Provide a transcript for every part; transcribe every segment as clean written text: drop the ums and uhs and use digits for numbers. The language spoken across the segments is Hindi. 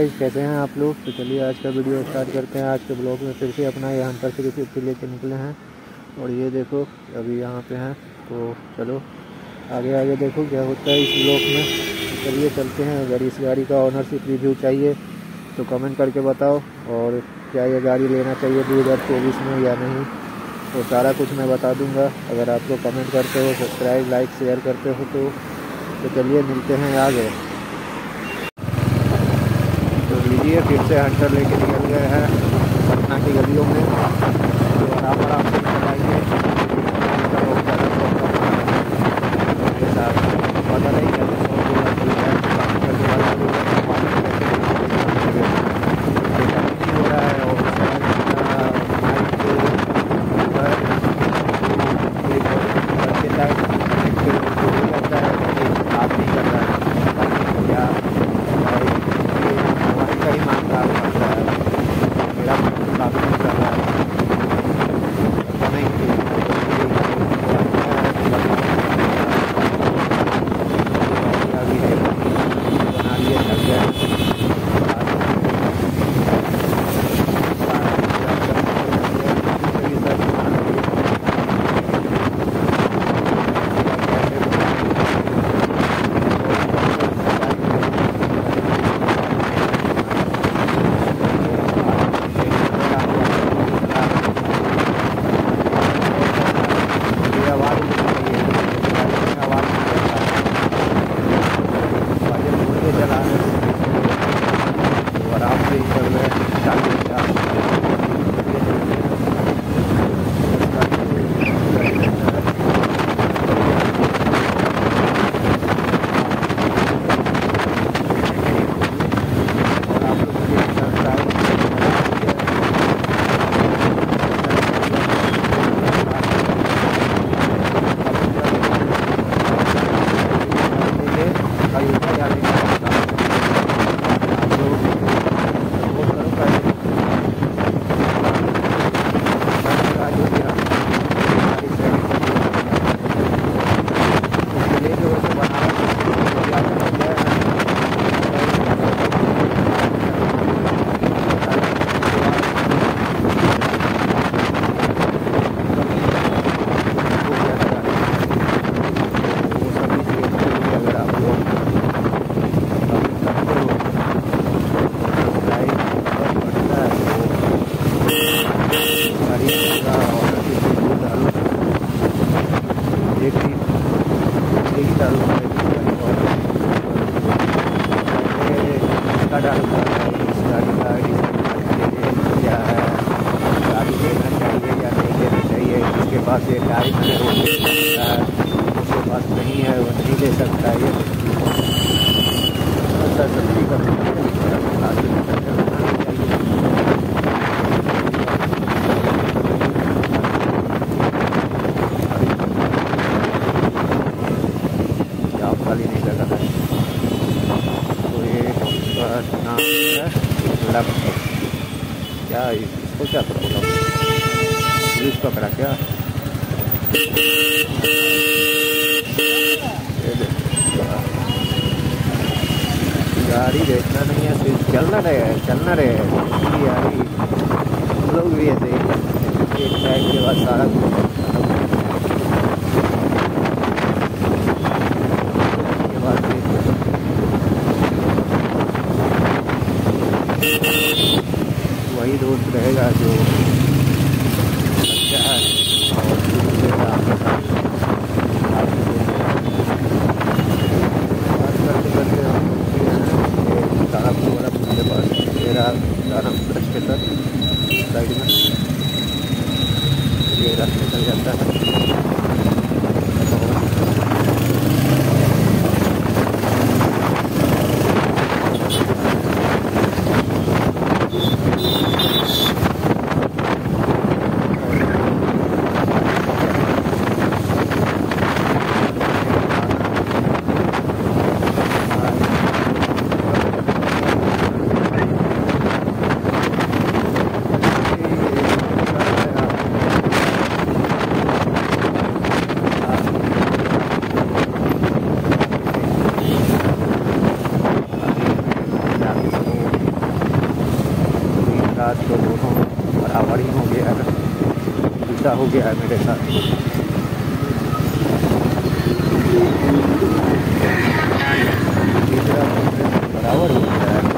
गाइस, कैसे हैं आप लोग। तो चलिए आज का वीडियो स्टार्ट करते हैं। आज के ब्लॉग में फिर से अपना ये हंटर से लेकर निकले हैं और ये देखो अभी यहाँ पे हैं। तो चलो आगे आगे देखो क्या होता है इस ब्लॉग में। तो चलिए चलते हैं। अगर इस गाड़ी का ऑनरशिप रिव्यू चाहिए तो कमेंट करके बताओ, और क्या ये गाड़ी लेना चाहिए 2024 में या नहीं, तो सारा कुछ मैं बता दूंगा अगर आप लोग कमेंट करते हो, सब्सक्राइब लाइक शेयर करते हो तो चलिए मिलते हैं आगे। तो लीजिए फिर से हंटर लेके निकल गए हैं पटना की गलियों में। तो आराम से चलाइए, पता नहीं क्या हो रहा है। और पास ये टाइम है वो ले सकता है, उसके पास नहीं है वो नहीं ले सकता। ये सस्ती आपका नहीं लगा है। तो ये नाम है क्या, इसको क्या प्रॉब्लम पुलिस पकड़ा क्या? गाड़ी देखना नहीं है, सिर्फ चलना रहे गाड़ी। हम लोग भी ऐसे एक टाइम के बाद सारा कुछ वही दोस्त रहेगा जो अच्छा है साइड में ये रास्ता निकल जाता है। सीन हो गया है, उल्टा हो गया है मेरे साथ। बराबर हो गया है।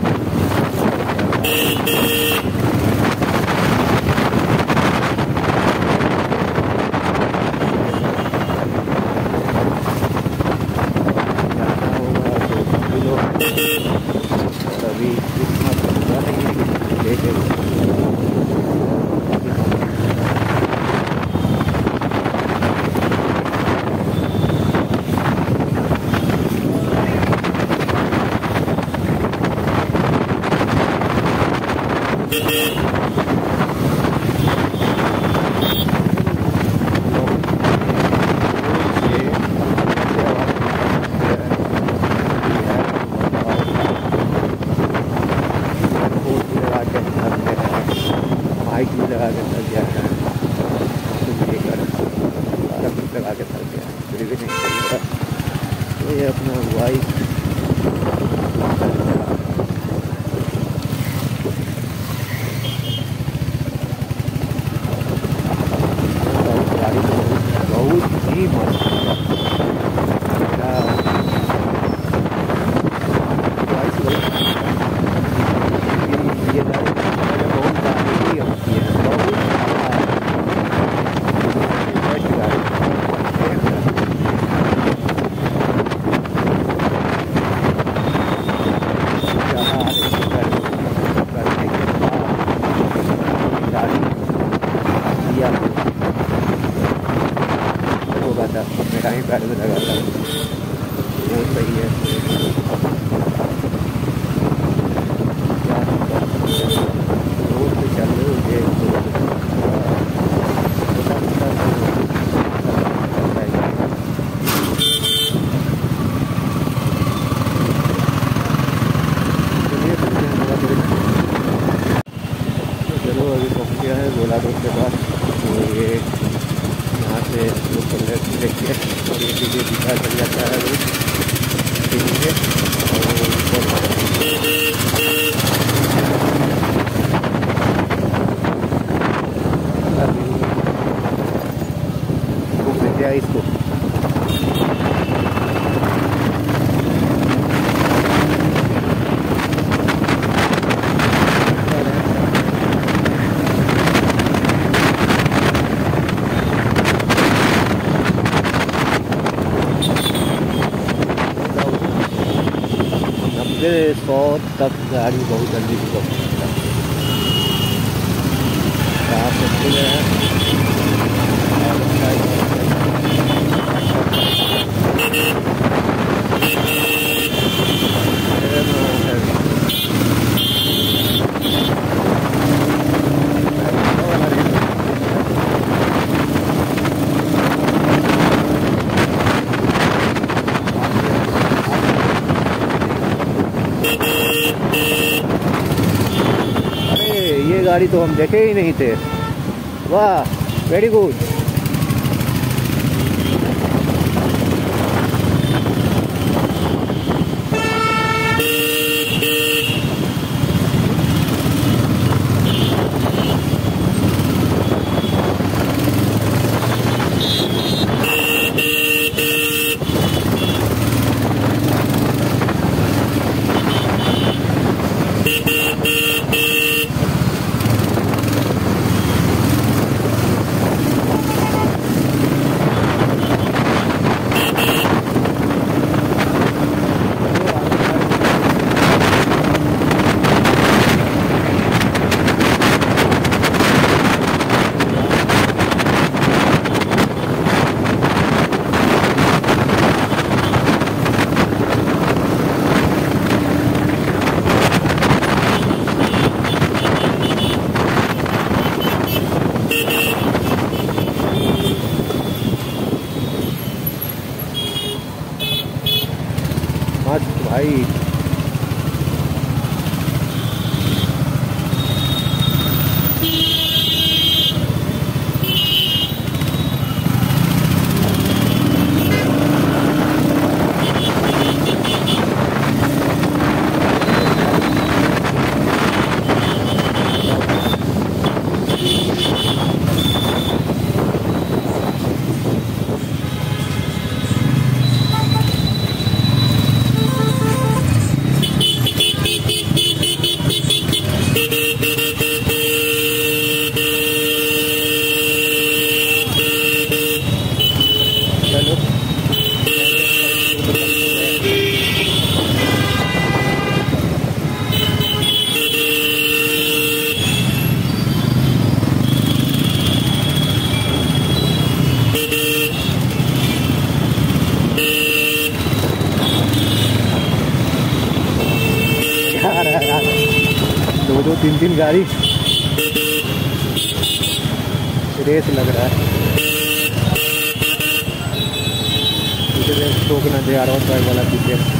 अभी इतना पता नहीं है कि लेके बाइक भी लगा के थक गया है, लेकर 12 मिनट लगा के थक गया है, फिर भी नहीं चलेगा। तो ये अपना बाइक गाड़ी बहुत ही मस्त ये गाड़ी बहुत तारीफ होती है, बहुत होगा था मेरा ही पैर में लगा था, बहुत सही है। रोड पे चल रहे चलो अभी पहुँच गया है गोला रोड के पास। तो ये यहाँ से लोकल देखिए और ये चीज़ें दिखा चल जाता है रोड और इसको नब्बे 100 तक गाड़ी बहुत जल्दी पहुँच सकता है। आप खुल रहे हैं ये गाड़ी तो हम देखे ही नहीं थे। वाह, वेरी गुड। 2-3 गाड़ी रेस लग रहा है। टोकना दे यार और वाला पीछे।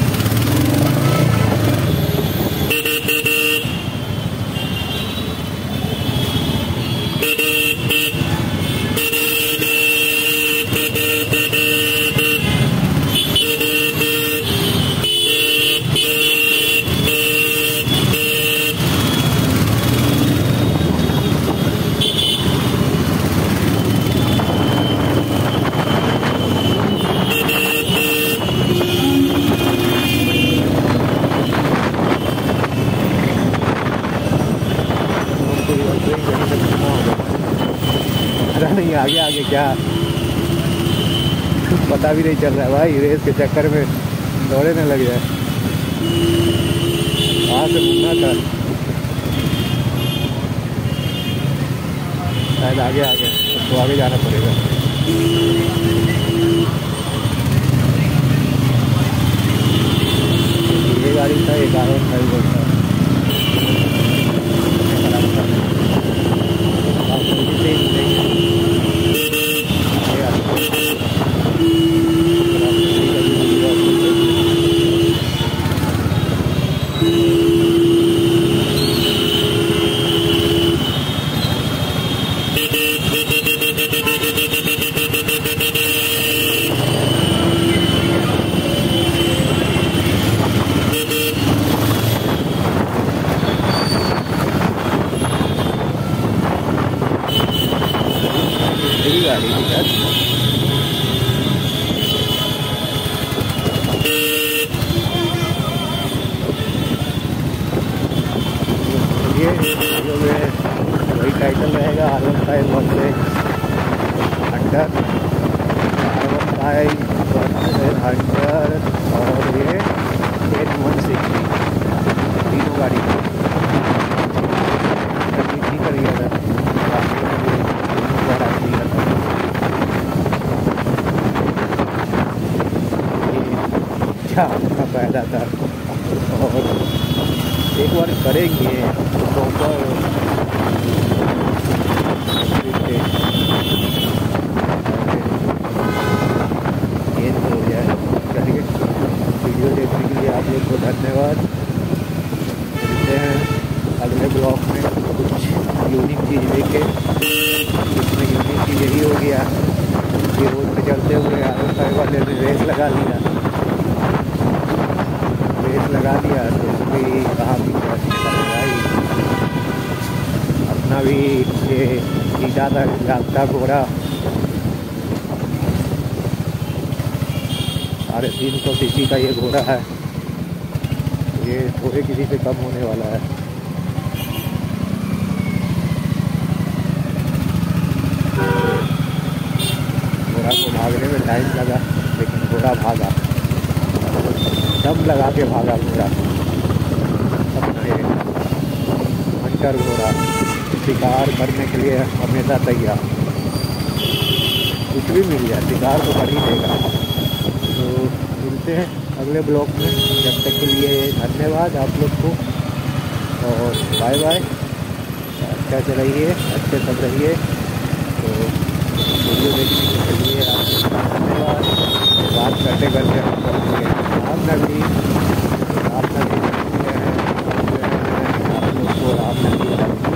नहीं आगे क्या पता भी नहीं चल रहा है भाई, रेस के चक्कर में दौड़े न लग जाए। वहाँ से घूमना था शायद आगे तो आगे जाना पड़ेगा। ये गाड़ी था, एक R1 था। ये वीडियो में वही टाइटल रहेगा, R1 5 100 और ये N160 तीनों गाड़ी ठीक कर गया था। अपना फायदा था और एक बार करेंगे प्रॉपर ये हो गया। चलिए वीडियो देखने के लिए आप लोग को धन्यवाद। मिलते हैं अगले ब्लॉग में कुछ यूनिक चीज़ लेके। इसमें यूनिक चीज़ यही हो गया कि रोड पे चलते हुए R1 वाले ने रेस लगा लिया तो उसमें कहाँ भी भाई अपना भी ये सीधा था घोड़ा 350 सीसी का ये घोड़ा है। ये थोड़े किसी से कम होने वाला है। घोड़ा को भागने में टाइम लगा लेकिन घोड़ा भागा, दम लगा के भागा पूरा। अपना ये हंटर घोड़ा शिकार करने के लिए हमेशा तैयार, कुछ भी मिल जाए शिकार तो कर ही देगा। तो मिलते हैं अगले ब्लॉग में, जब तक के लिए धन्यवाद आप लोग को और बाय बाय। अच्छा से रहिए, अच्छे सब रहिए। तो वीडियो देखने के लिए आपको धन्यवाद। बात करते करते हम करेंगे रामनगरी आप लोग को रामनगरी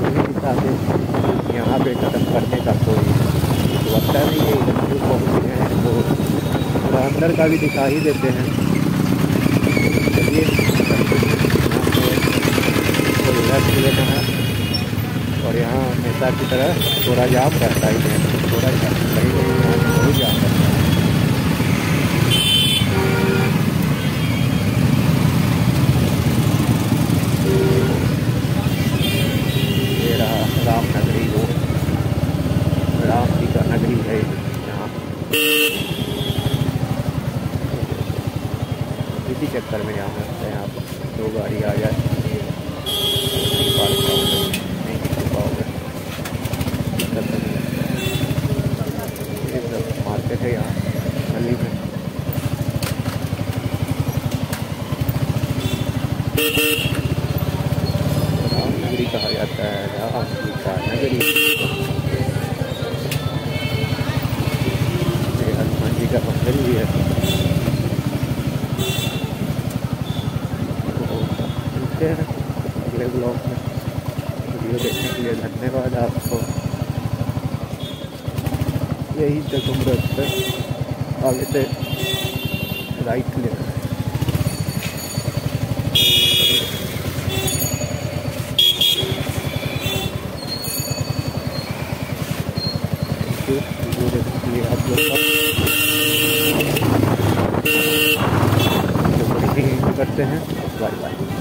यहाँ पे ख़त्म करने का कोई वक्ता नहीं है। इधर पहुँचे हैं तो थोड़ा अंदर का भी दिखा ही देते हैं। चलिए लेफ्ट लेना है और यहाँ हमेशा की तरह थोड़ा जाम रहता ही है, थोड़ा कहीं बहुत जाम रहता है। ये रहा रामनगरी, वो राम जी का नगरी है यहाँ। इसी चक्कर में जाम रहता है। यहाँ पर 2 गाड़ी आ जाए नहीं निकल पाओगे, दिक्कत नहीं है। मार्केट है यहाँ गली में। रामनगरी कहा जाता है राम जी का नगरी। हनुमान जी का मंदिर भी है। तो मिलते हैं अगले ब्लॉग में। वीडियो देखने के लिए धन्यवाद आपको। यही तक उम्र से आगे से राइट लेना है। वीडियो देखने के लिए आप लोग करते हैं। Bye bye.